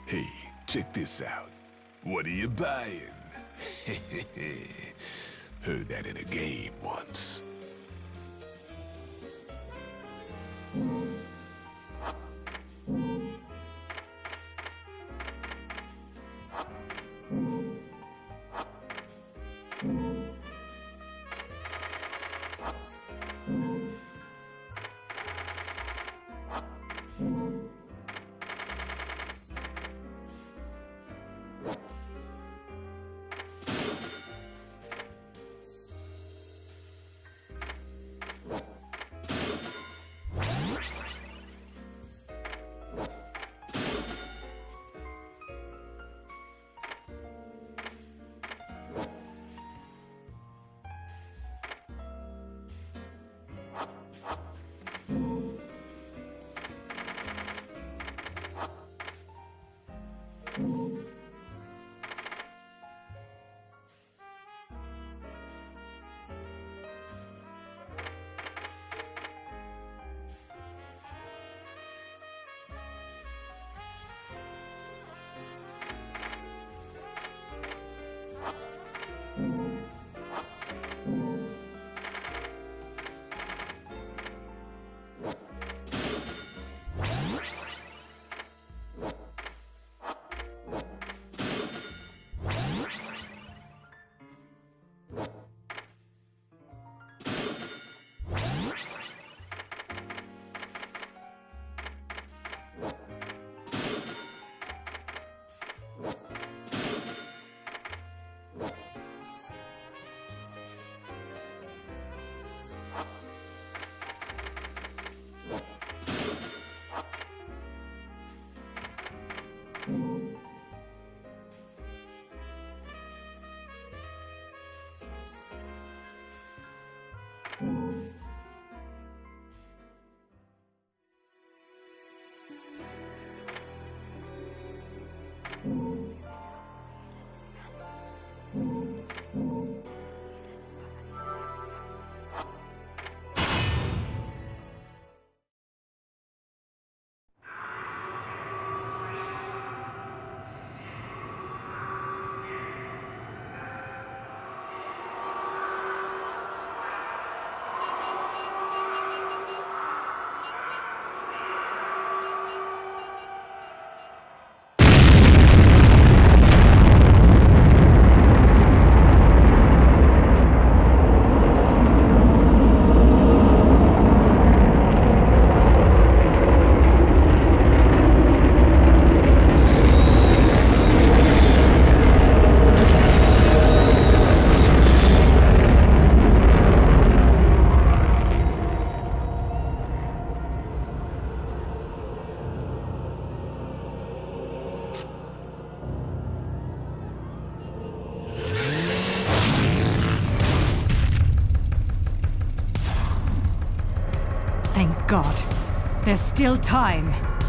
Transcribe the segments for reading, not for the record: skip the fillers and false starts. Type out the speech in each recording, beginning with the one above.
Hey, check this out. What are you buying? Heard that in a game once. Thank God. There's still time.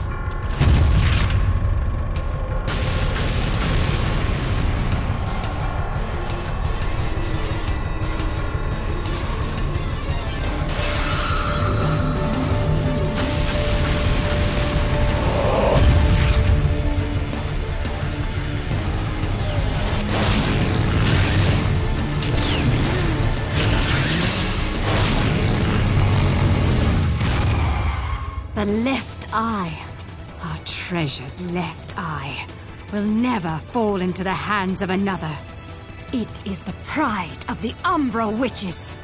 The left eye, our treasured left eye, will never fall into the hands of another. It is the pride of the Umbra Witches.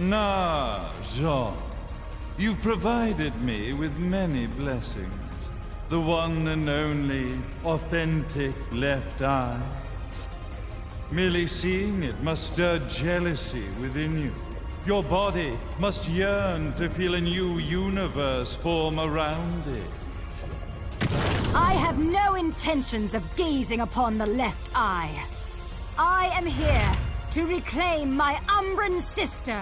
Na, Jean. You've provided me with many blessings. The one and only, authentic left eye. Merely seeing it must stir jealousy within you. Your body must yearn to feel a new universe form around it. I have no intentions of gazing upon the left eye. I am here to reclaim my Umbran sister.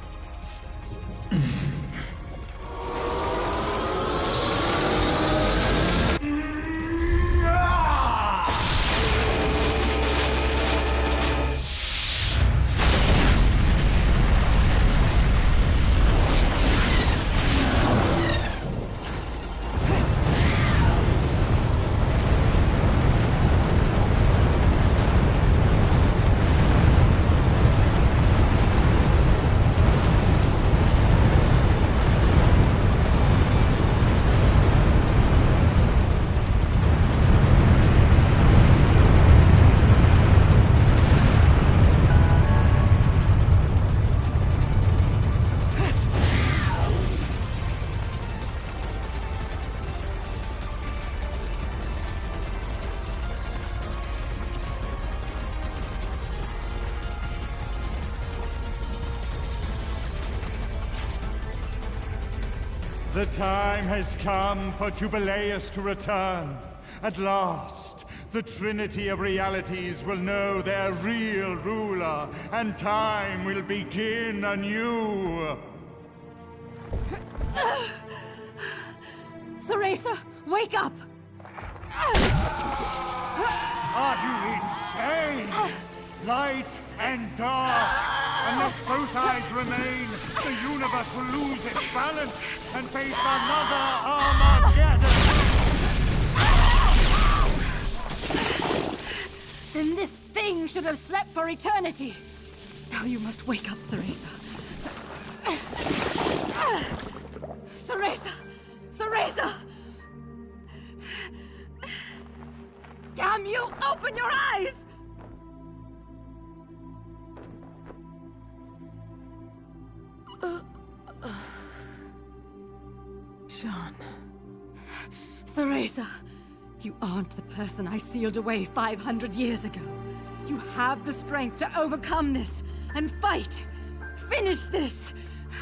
The time has come for Jubileus to return. At last, the Trinity of Realities will know their real ruler, and time will begin anew. Cereza, wake up! Are you insane? Light and dark. Unless both eyes remain, the universe will lose its balance and face another Armageddon. Then this thing should have slept for eternity. Now you must wake up, Cereza. Cereza! Cereza! Damn you! Open your eyes! Jean. Cereza, you aren't the person I sealed away 500 years ago. You have the strength to overcome this and fight. Finish this!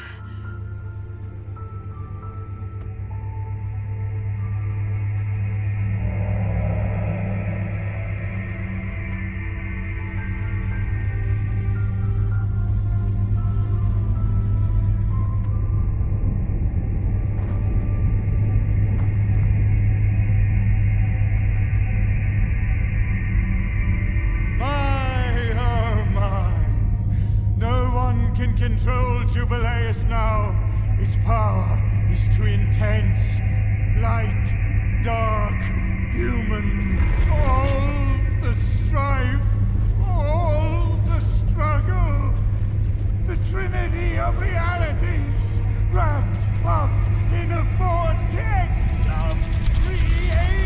Control Jubileus now. His power is too intense. Light, dark, human. All the strife, all the struggle. The Trinity of Realities, wrapped up in a vortex of creation.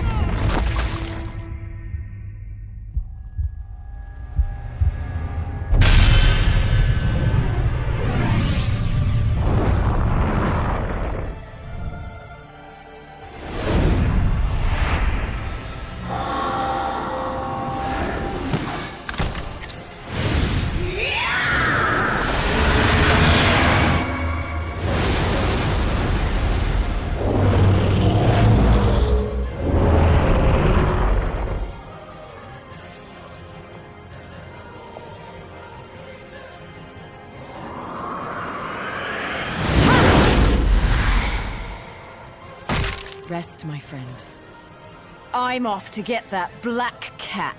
Rest, my friend. I'm off to get that black cat.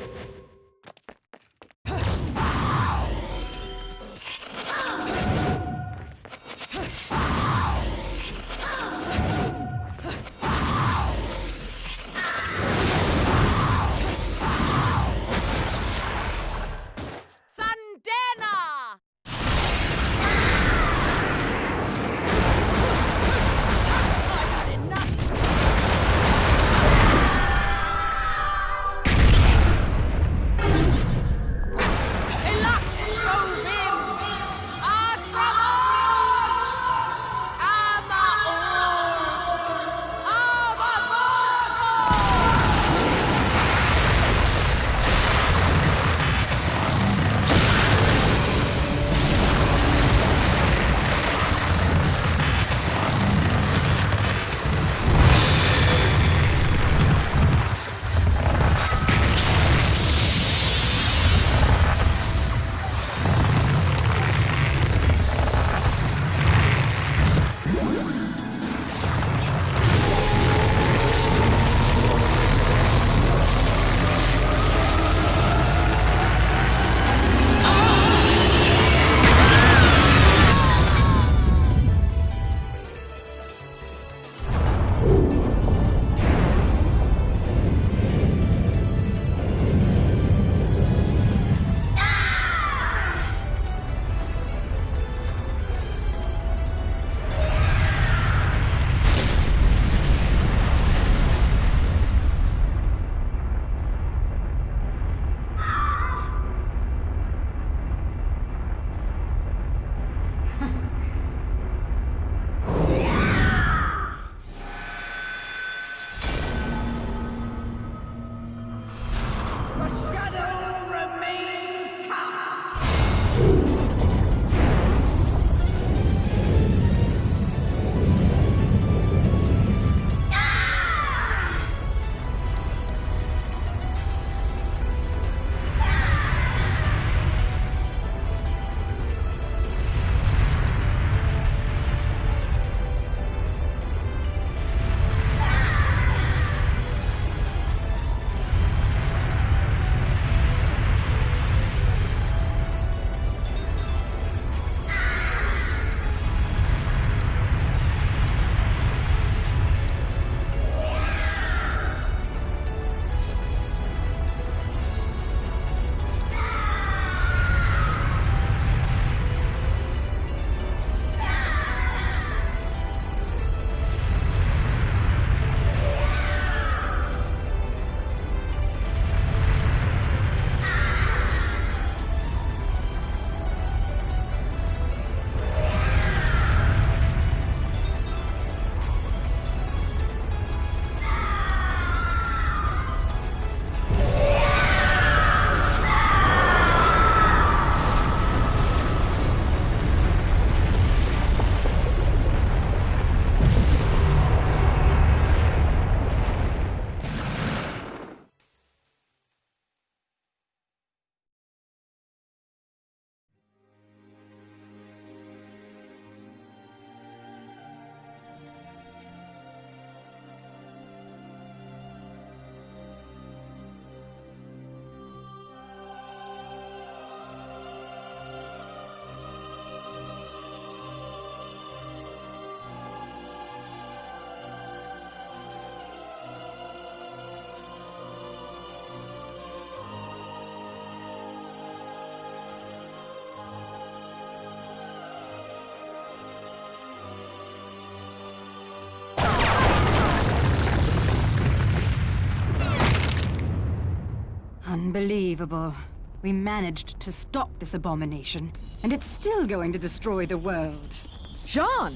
Unbelievable. We managed to stop this abomination, and it's still going to destroy the world. Jean!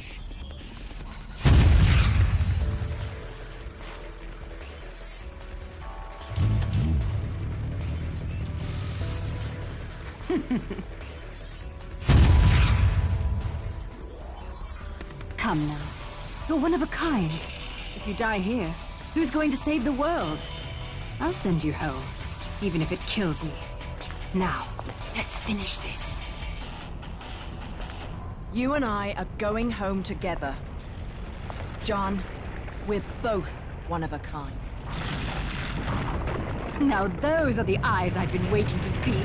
Come now. You're one of a kind. If you die here, who's going to save the world? I'll send you home, even if it kills me. Now, let's finish this. You and I are going home together. John, we're both one of a kind. Now those are the eyes I've been waiting to see.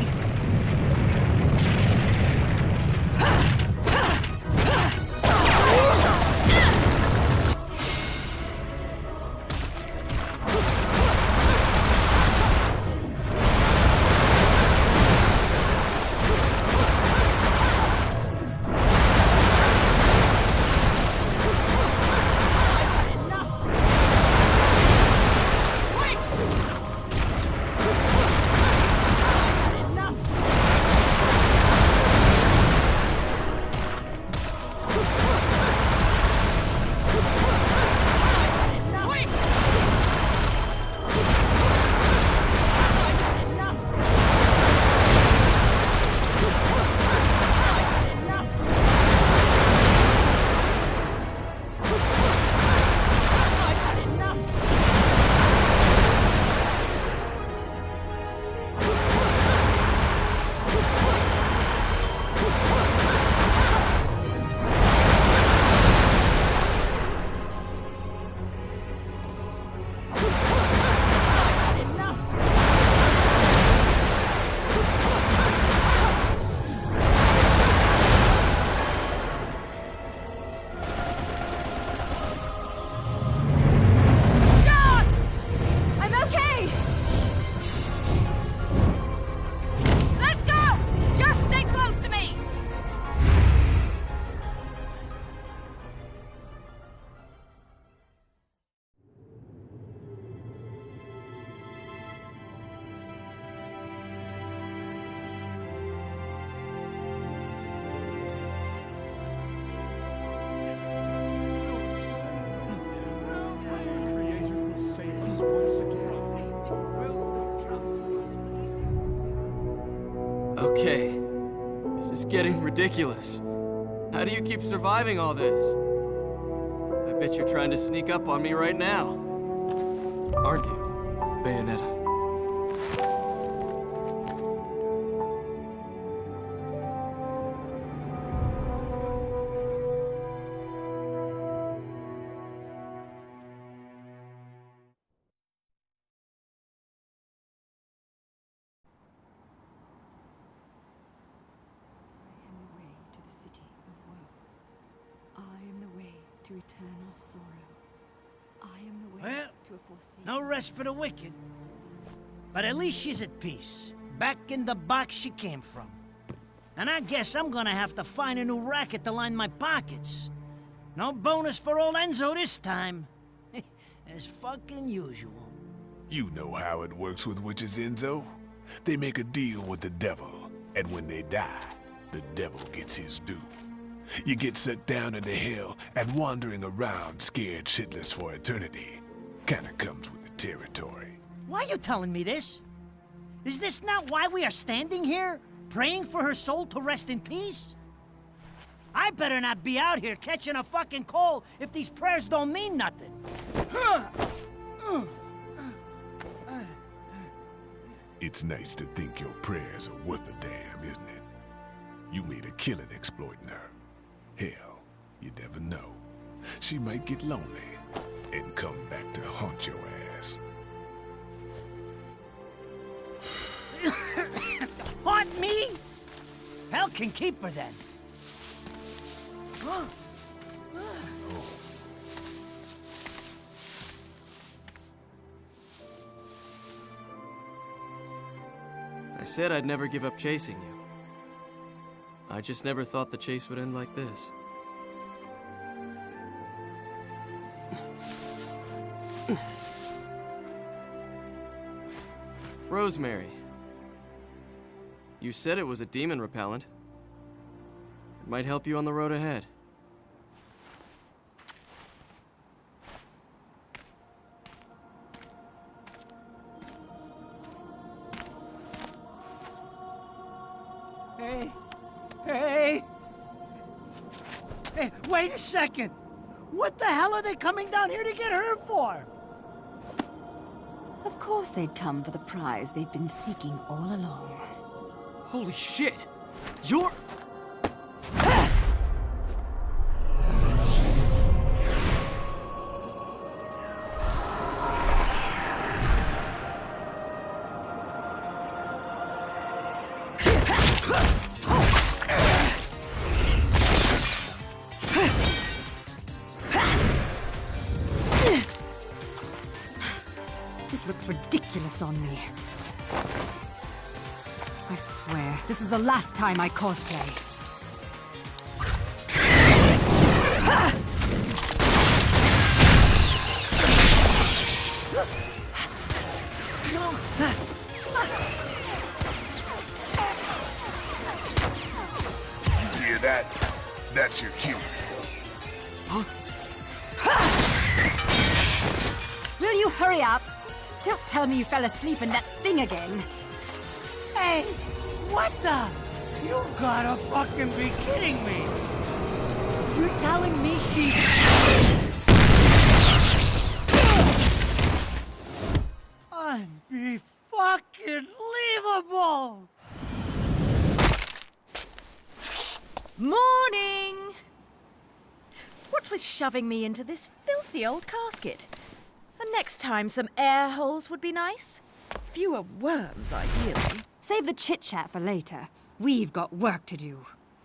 Okay, this is getting ridiculous. How do you keep surviving all this? I bet you're trying to sneak up on me right now. Aren't you, Bayonetta? To eternal sorrow. I am the way to a foreseen... No rest for the wicked. But at least she's at peace. Back in the box she came from. And I guess I'm gonna have to find a new racket to line my pockets. No bonus for old Enzo this time. As fucking usual. You know how it works with witches, Enzo. They make a deal with the devil, and when they die, the devil gets his due. You get set down into hell and wandering around scared shitless for eternity. Kinda comes with the territory. Why are you telling me this? Is this not why we are standing here? Praying for her soul to rest in peace? I better not be out here catching a fucking cold if these prayers don't mean nothing. It's nice to think your prayers are worth a damn, isn't it? You made a killing exploiting her. Hell, you never know. She might get lonely and come back to haunt your ass. Haunt me? Hell can keep her then. I said I'd never give up chasing you. I just never thought the chase would end like this. Rosemary. You said it was a demon repellent. It might help you on the road ahead. Hey, wait a second! What the hell are they coming down here to get her for? Of course they'd come for the prize they've been seeking all along. Holy shit! You're... This looks ridiculous on me. I swear, this is the last time I cosplay. You hear that? That's your cue. Will you hurry up? Don't tell me you fell asleep in that thing again. Hey, what the? You gotta fucking be kidding me. You're telling me she's... Unbe-fucking-leavable! Morning! What with shoving me into this filthy old casket? And next time some air holes would be nice. Fewer worms, ideally. Save the chit-chat for later. We've got work to do.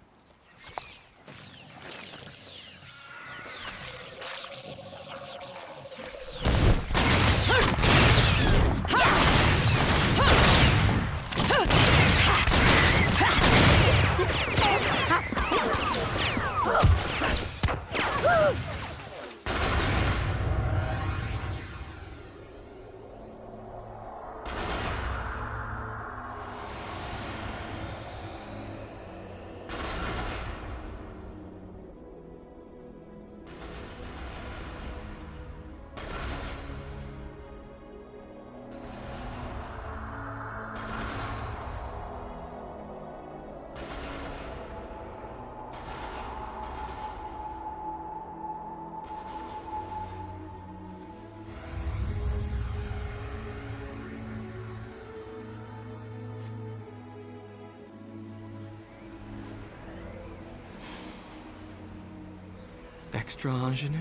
Extra ingenue?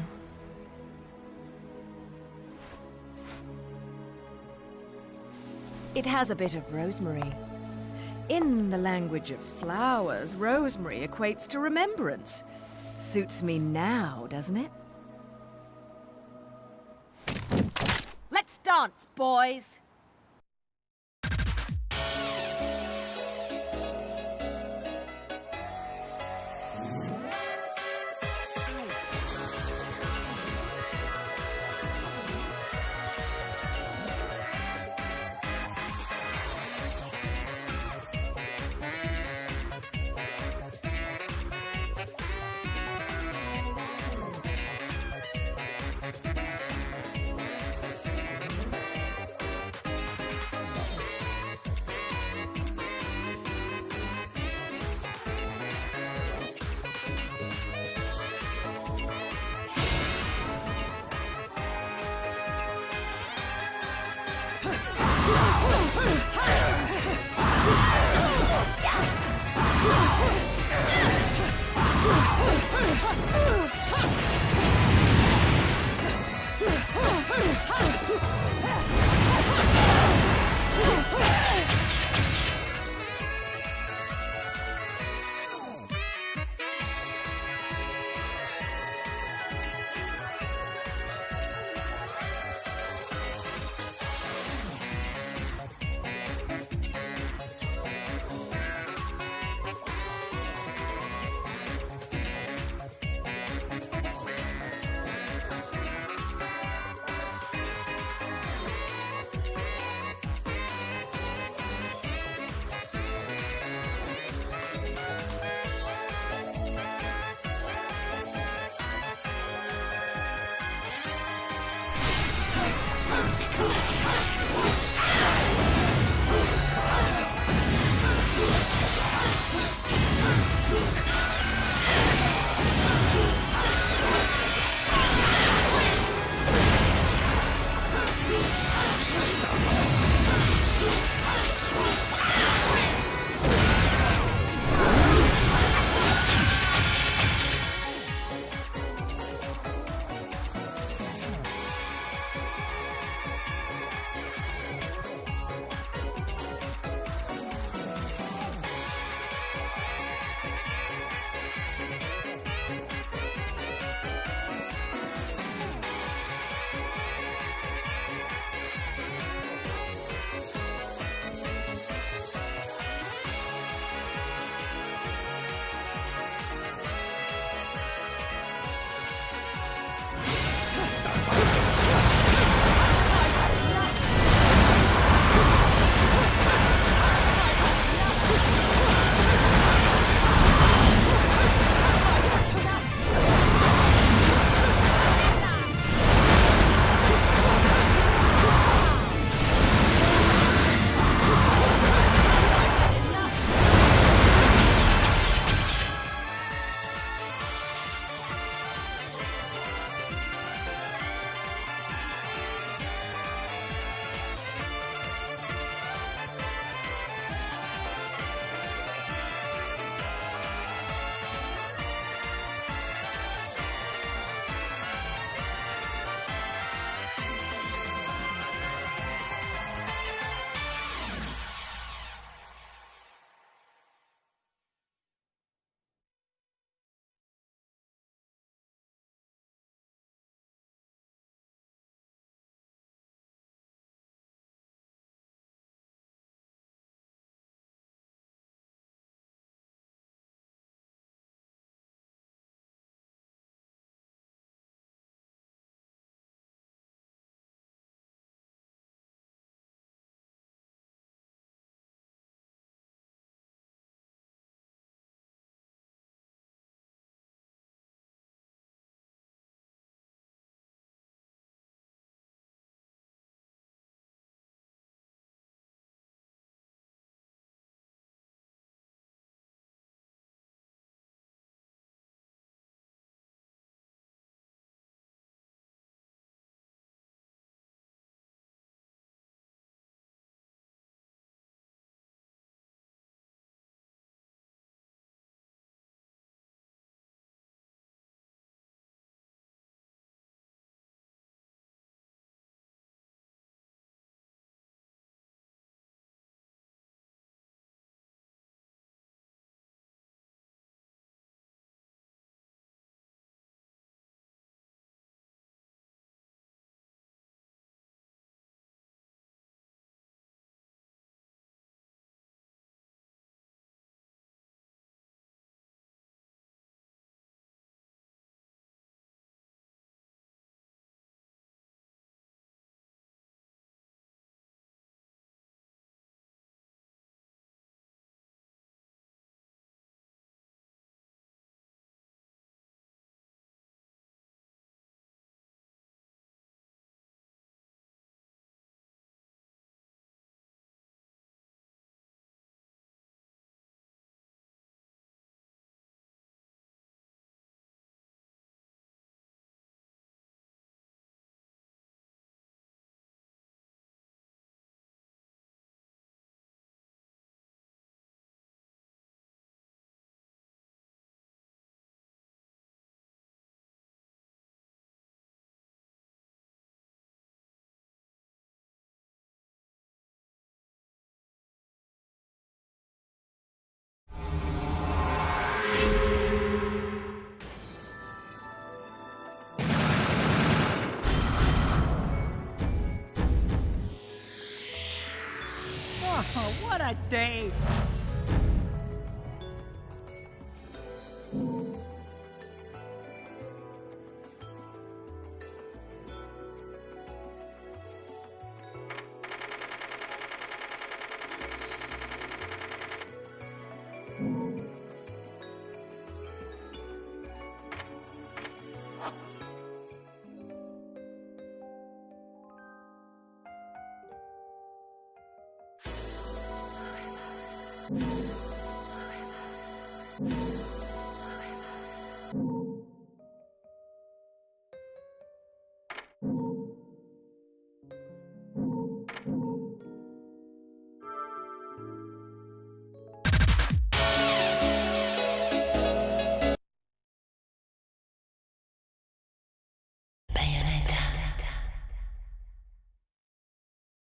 It has a bit of rosemary. In the language of flowers, rosemary equates to remembrance. Suits me now, doesn't it? Let's dance, boys! Oh, what a day! Forever.